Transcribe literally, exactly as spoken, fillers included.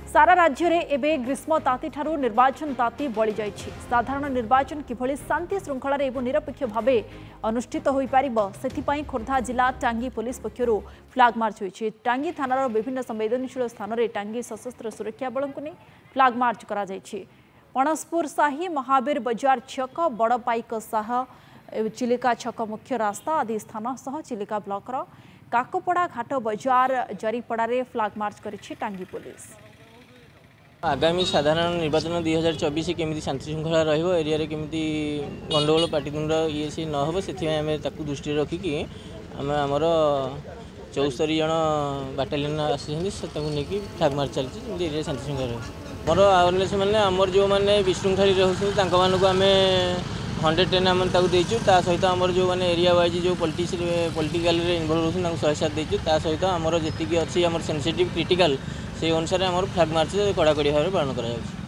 सारा राज्य में एवं ग्रीष्म ताती ठारू निर्वाचन ताती बढ़ी जाइए। साधारण निर्वाचन किभली शांति श्रृंखला और निरपेक्ष भाव अनुष्ठित हो पार खोर्धा जिला टांगी पुलिस पक्षर फ्लाग मार्च होती। टांगी थानार विभिन्न संवेदनशील स्थान में टांगी सशस्त्र सुरक्षा बल को फ्लाग मार्च करा जाइए। पणसपुर साही महावीर बजार छक बड़पाइक साह चिलिका छक मुख्य रास्ता आदि स्थान सह चिलिका ब्लॉकर काकोपड़ा घाट बजार जरीपड़े फ्लाग मार्च करिछि टांगी पुलिस। आगामी साधारण निर्वाचन दुई हजार चौबीस केमी शांति श्रृंखला रहिबो एरिया रे केमी गंडगोल पाटितुंड ये सी न हो से दृष्टि रखिकी आम आमर चौस्तरी जन बाटालियन आसी फ्लाग मार्च चलती एरिया शांति श्रृंखला मोर अवेयरनेस मैंने आमर जो मैंने विशृंखली रोचे आम हंड्रेड टेन आम देचु सहित आमर जो मैंने एरिया वाइज जो पॉलिटिक्स पॉलिटिकल इनवॉल्व होती शहे सात देचु सहित आमर जी अच्छी आम सेंसिटिव क्रिटिकल से अनुसार आम फ्लाग मार्च कड़ाकड़ी भाव पालन कर।